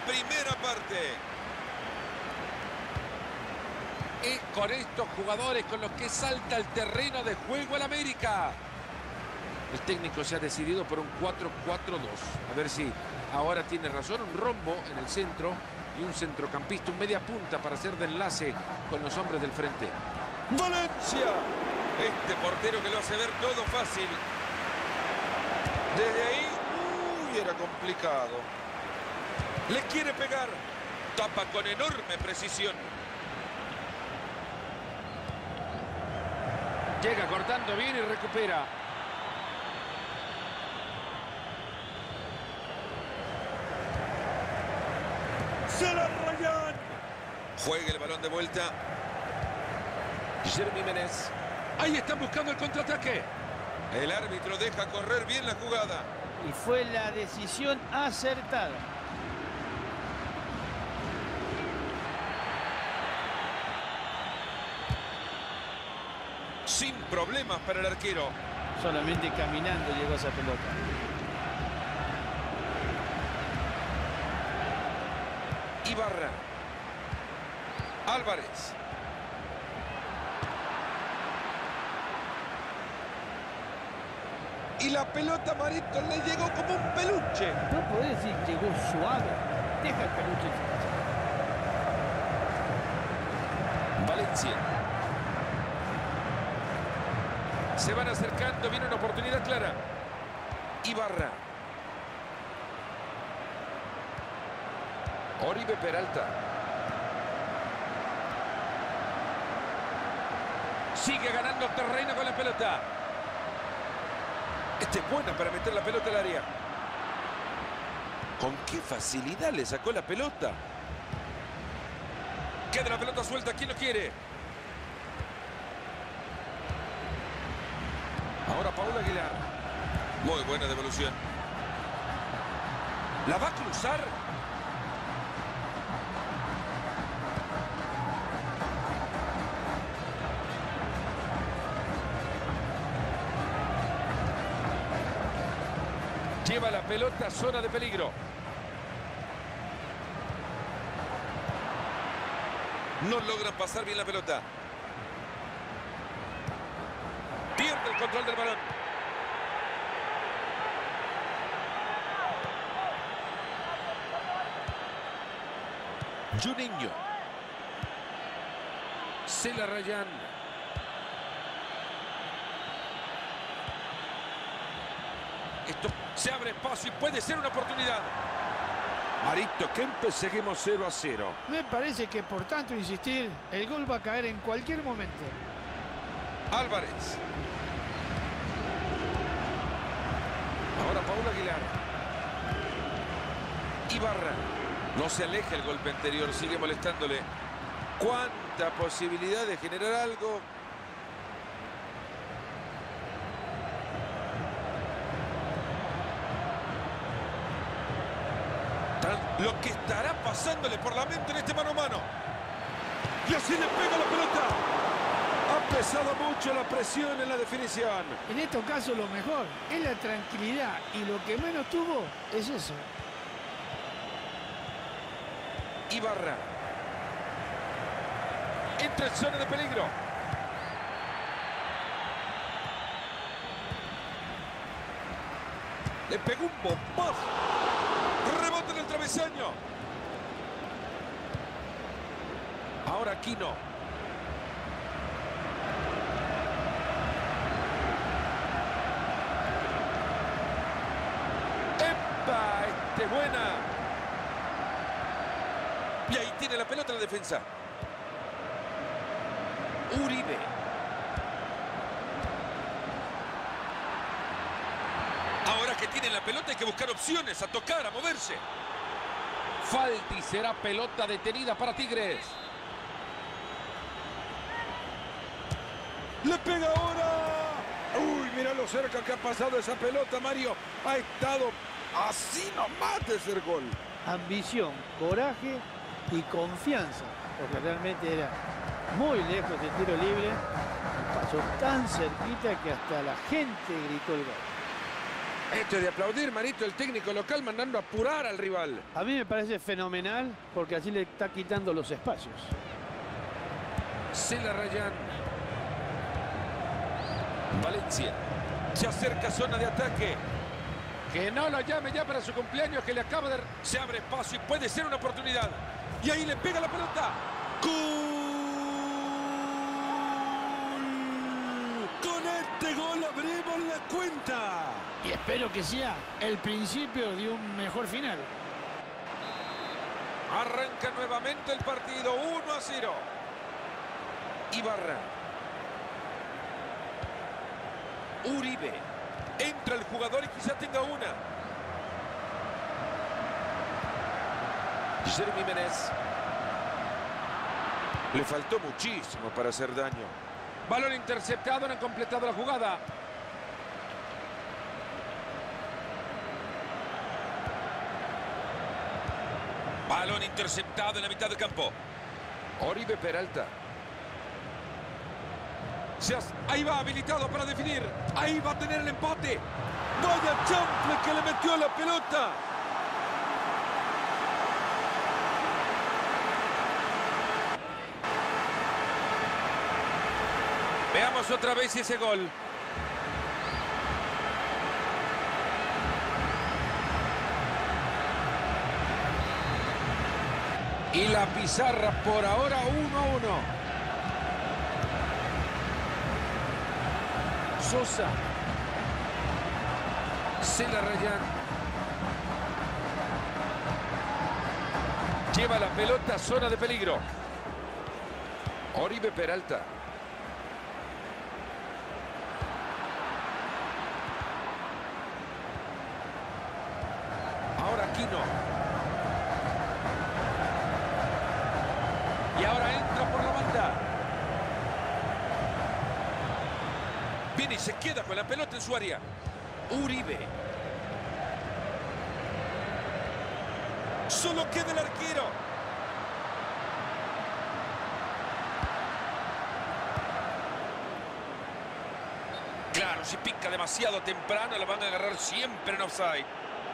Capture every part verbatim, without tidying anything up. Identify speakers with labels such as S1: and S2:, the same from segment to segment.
S1: primera parte.
S2: Es con estos jugadores con los que salta el terreno de juego el América. El técnico se ha decidido por un cuatro cuatro dos. A ver si ahora tiene razón. Un rombo en el centro y un centrocampista, un media punta para hacer de enlace con los hombres del frente.
S1: ¡Valencia! Este portero que lo hace ver todo fácil. Desde ahí, uy, era complicado. Le quiere pegar. Tapa con enorme precisión.
S2: Llega cortando bien y recupera.
S1: ¡Se la rayan! Juega el balón de vuelta.
S2: Jeremy Menez. Ahí están buscando el contraataque.
S1: El árbitro deja correr bien la jugada.
S3: Y fue la decisión acertada.
S1: Sin problemas para el arquero.
S3: Solamente caminando llegó esa pelota.
S1: Ibarra. Álvarez. Y la pelota, Marito, le llegó como un peluche.
S3: No podés decir llegó suave. Deja el peluche.
S1: Valencia. Se van acercando, viene una oportunidad clara. Ibarra. Oribe Peralta. Sigue ganando terreno con la pelota. Esta es buena para meter la pelota al área. Con qué facilidad le sacó la pelota. Queda la pelota suelta. ¿Quién lo quiere? Ahora Paul Aguilar. Muy buena devolución. ¿La va a cruzar? Lleva la pelota a zona de peligro. No logran pasar bien la pelota. Pierde el control del balón. Juninho. Se la rayan. Esto se abre espacio y puede ser una oportunidad. Marito Kempes, seguimos cero a cero.
S3: Me parece que por tanto insistir, el gol va a caer en cualquier momento.
S1: Álvarez. Ahora Paul Aguilar. Ibarra. No se aleja el golpe anterior, sigue molestándole. ¿Cuánta posibilidad de generar algo? Lo que estará pasándole por la mente en este mano a mano. Y así le pega la pelota. Ha pesado mucho la presión en la definición.
S3: En estos casos lo mejor es la tranquilidad y lo que menos tuvo es eso.
S1: Ibarra. Entra en zona de peligro. Le pegó un bombazo. Rebota en el travesaño. Ahora Aquino. ¡Epa! Este buena. Y ahí tiene la pelota en la defensa. Uribe. Ahora que tiene la pelota hay que buscar opciones, a tocar, a moverse.
S2: Falta y será pelota detenida para Tigres.
S1: ¡Le pega ahora! ¡Uy, mira lo cerca que ha pasado esa pelota, Mario! Ha estado así nomás de ser gol.
S3: Ambición, coraje y confianza, porque realmente era muy lejos del tiro libre y pasó tan cerquita que hasta la gente gritó el gol.
S2: Esto es de aplaudir, Marito, el técnico local mandando a apurar al rival.
S3: A mí me parece fenomenal porque así le está quitando los espacios.
S2: Se la rayan.
S1: Valencia se acerca a zona de ataque.
S2: Que no lo llame ya para su cumpleaños, que le acaba de...
S1: Se abre espacio y puede ser una oportunidad. Y ahí le pega la pelota. ¡Gol! Con este gol abrimos la cuenta.
S4: Y espero que sea el principio de un mejor final.
S1: Arranca nuevamente el partido, uno a cero.
S2: Ibarra.
S1: Uribe. Entra el jugador y quizá tenga una.
S2: Jeremy Menez. Le faltó muchísimo para hacer daño. Balón interceptado, no han completado la jugada.
S1: Balón interceptado en la mitad del campo.
S2: Oribe Peralta.
S1: Ahí va, habilitado para definir. Ahí va a tener el empate. Vaya chample que le metió la pelota. Veamos otra vez ese gol.
S2: Y la pizarra por ahora uno a uno. Sosa. Se la rayan. Lleva la pelota a zona de peligro. Oribe Peralta. Ahora Aquino. Y ahora entra por la banda.
S1: Viene y se queda con la pelota en su área.
S2: Uribe.
S1: Solo queda el arquero. Claro, si pica demasiado temprano la van a agarrar siempre en offside.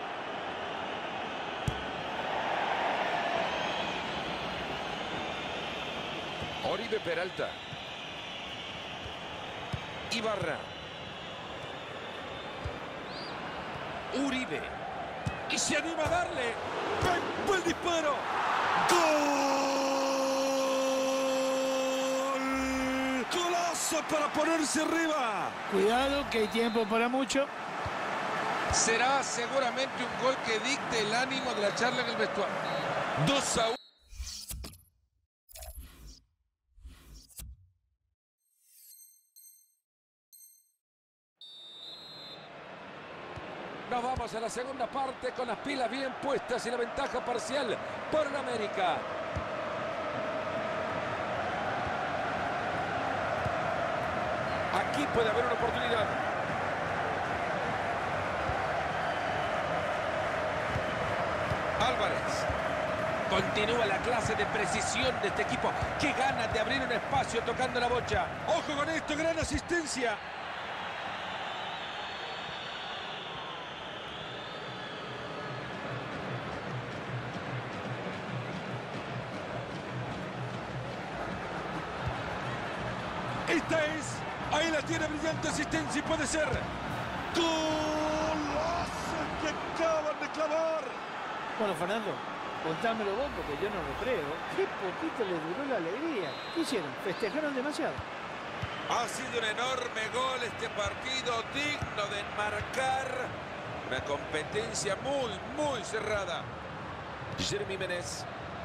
S2: Oribe Peralta. Ibarra.
S1: Uribe. Y se anima a darle. ¡Buen disparo! ¡Gol! ¡Golazo para ponerse arriba!
S4: Cuidado que hay tiempo para mucho.
S2: Será seguramente un gol que dicte el ánimo de la charla en el vestuario.
S1: dos a uno.
S2: Nos vamos a la segunda parte con las pilas bien puestas y la ventaja parcial por el América.
S1: Aquí puede haber una oportunidad. Álvarez.
S2: Continúa la clase de precisión de este equipo. Qué ganas de abrir un espacio tocando la bocha.
S1: Ojo con esto, gran asistencia. Esta es, ahí la tiene, brillante asistencia y puede ser. ¡Golazo que acaban de clavar!
S3: Bueno, Fernando, contámelo vos porque yo no lo creo. Qué poquito les duró la alegría. ¿Qué hicieron? ¿Festejaron demasiado?
S1: Ha sido un enorme gol este partido, digno de enmarcar una competencia muy, muy cerrada.
S2: Jeremy Menez.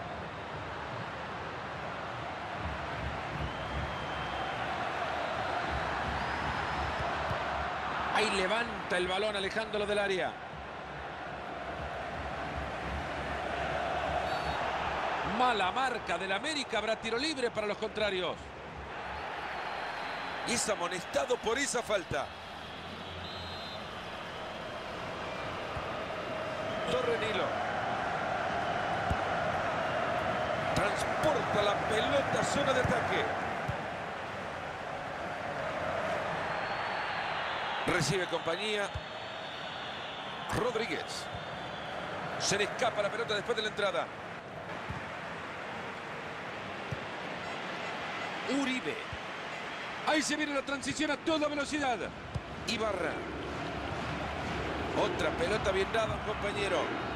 S2: Ahí levanta el balón alejándolo del área. Mala marca del América, habrá tiro libre para los contrarios.
S1: Y es amonestado por esa falta. Torrenilo. Transporta la pelota a zona de ataque. Recibe compañía. Rodríguez. Se le escapa la pelota después de la entrada.
S2: Uribe. Ahí se viene la transición a toda velocidad.
S1: Ibarra. Otra pelota bien dada, compañero.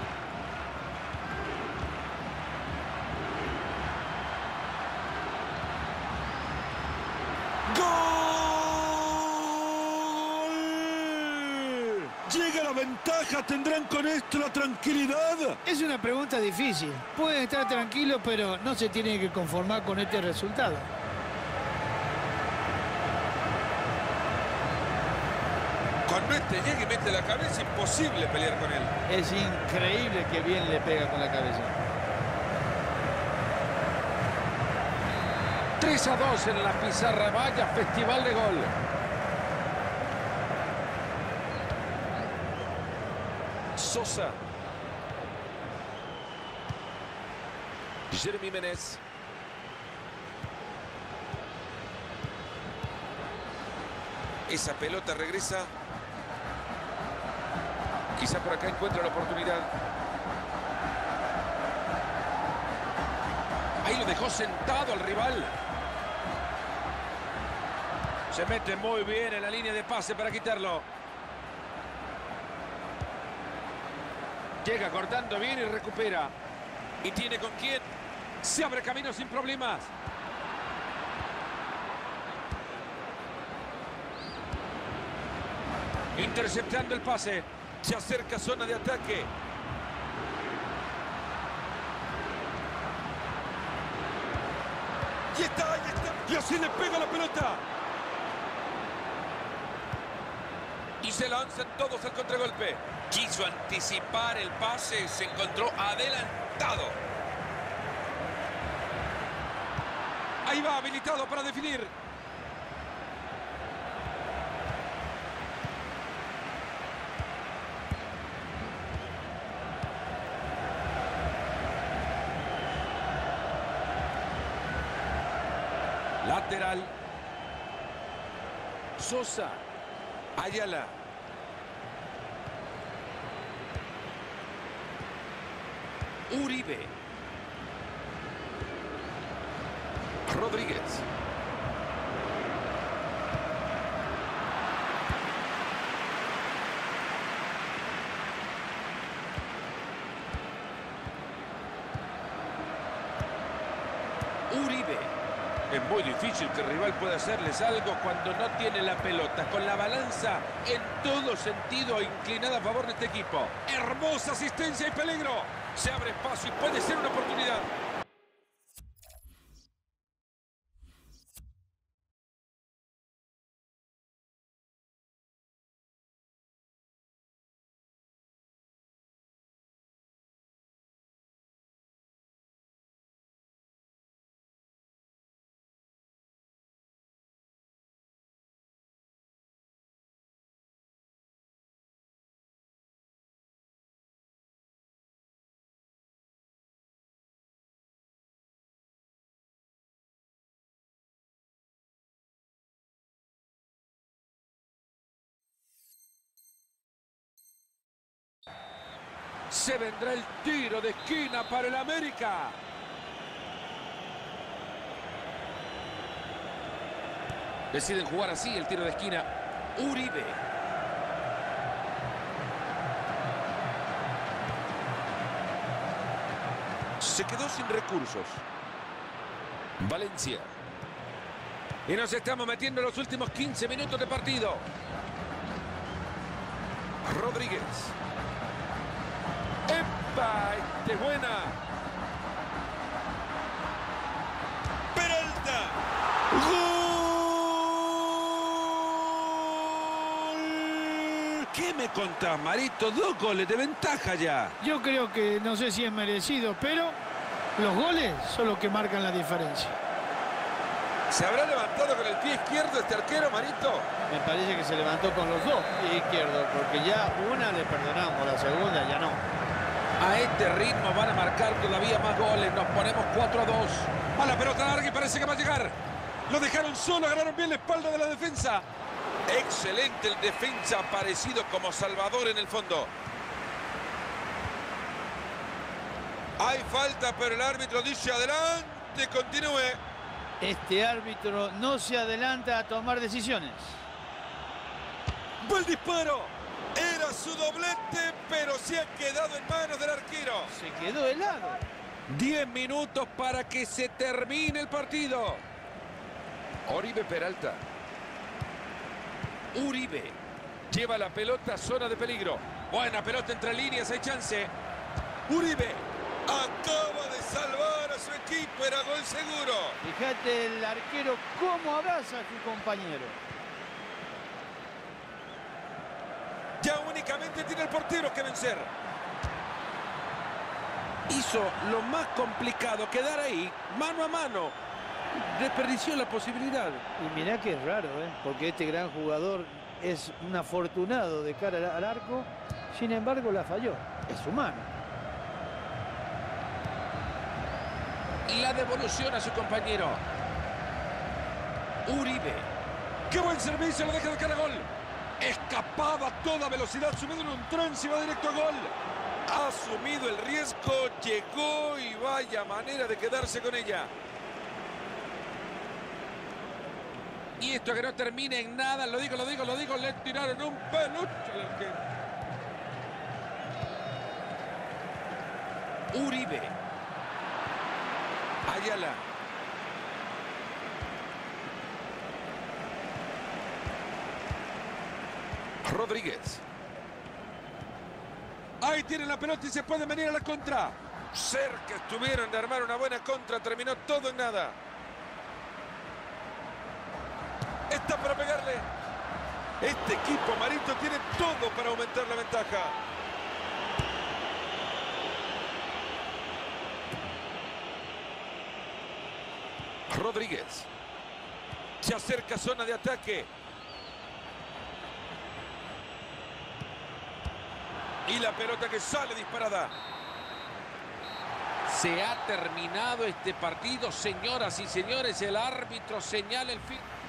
S1: ¡Gol! Llega la ventaja. ¿Tendrán con esto la tranquilidad?
S3: Es una pregunta difícil. Pueden estar tranquilos, pero no se tienen que conformar con este resultado.
S1: Cuando este llega y mete la cabeza, imposible pelear con él.
S3: Es increíble que bien le pega con la cabeza.
S2: tres a dos en la pizarra. Vaya festival de gol.
S1: Sosa. Jeremy Menez. Esa pelota regresa. Quizá por acá encuentra la oportunidad.
S2: Ahí lo dejó sentado al rival. Se mete muy bien en la línea de pase para quitarlo. Llega cortando bien y recupera.
S1: ¿Y tiene con quién?
S2: Se abre camino sin problemas. Interceptando el pase.
S1: Se acerca zona de ataque. Y está, ahí está. Y así le pega la pelota. Y se lanzan todos al contragolpe. Quiso anticipar el pase. Se encontró adelantado.
S2: Ahí va, habilitado para definir. Lateral. Sosa.
S1: Ayala.
S2: Uribe.
S1: Rodríguez.
S2: Uribe. Es muy difícil que el rival pueda hacerles algo cuando no tiene la pelota. Con la balanza en todo sentido inclinada a favor de este equipo.
S1: Hermosa asistencia y peligro. Se abre espacio y puede ser una oportunidad.
S2: Se vendrá el tiro de esquina para el América. Deciden jugar así el tiro de esquina. Uribe.
S1: Se quedó sin recursos. Valencia.
S2: Y nos estamos metiendo en los últimos quince minutos de partido.
S1: Rodríguez.
S2: ¡Epa! ¡Esta es buena!
S1: Peralta. ¡Gol! ¿Qué me contás, Marito? Dos goles de ventaja ya.
S3: Yo creo que no sé si es merecido, pero los goles son los que marcan la diferencia.
S1: ¿Se habrá levantado con el pie izquierdo este arquero, Marito?
S3: Me parece que se levantó con los dos pies izquierdos, porque ya una le perdonamos, la segunda ya no.
S2: A este ritmo van a marcar todavía más goles. Nos ponemos cuatro a dos.
S1: A la pelota larga y parece que va a llegar. Lo dejaron solo, agarraron bien la espalda de la defensa. Excelente el defensa, aparecido como salvador en el fondo. Hay falta, pero el árbitro dice adelante, continúe.
S3: Este árbitro no se adelanta a tomar decisiones.
S1: ¡Buen disparo! Era su doblete, pero se ha quedado en manos del arquero.
S3: Se quedó helado.
S2: diez minutos para que se termine el partido. Oribe Peralta. Uribe. Lleva la pelota a zona de peligro. Buena pelota entre líneas, hay chance.
S1: Uribe acaba de salvar a su equipo, era gol seguro.
S3: Fíjate el arquero cómo abraza a su compañero.
S1: Ya únicamente tiene el portero que vencer.
S2: Hizo lo más complicado, quedar ahí, mano a mano. Desperdició la posibilidad.
S3: Y mirá que es raro, ¿eh? Porque este gran jugador es un afortunado de cara al, al arco. Sin embargo, la falló. Es humano.
S2: La devolución a su compañero. Uribe.
S1: ¡Qué buen servicio! Lo deja de cara a gol. Escapaba a toda velocidad, subido en un trance y va directo a gol. Ha asumido el riesgo, llegó y vaya manera de quedarse con ella.
S2: Y esto que no termine en nada, lo digo, lo digo, lo digo, le tiraron un peluche al arquero. Uribe. Ayala. Rodríguez.
S1: Ahí tienen la pelota y se pueden venir a la contra. Cerca estuvieron de armar una buena contra, terminó todo en nada. Está para pegarle. Este equipo amarito tiene todo para aumentar la ventaja.
S2: Rodríguez.
S1: Se acerca zona de ataque. Y la pelota que sale disparada.
S2: Se ha terminado este partido, señoras y señores. El árbitro señala el fin.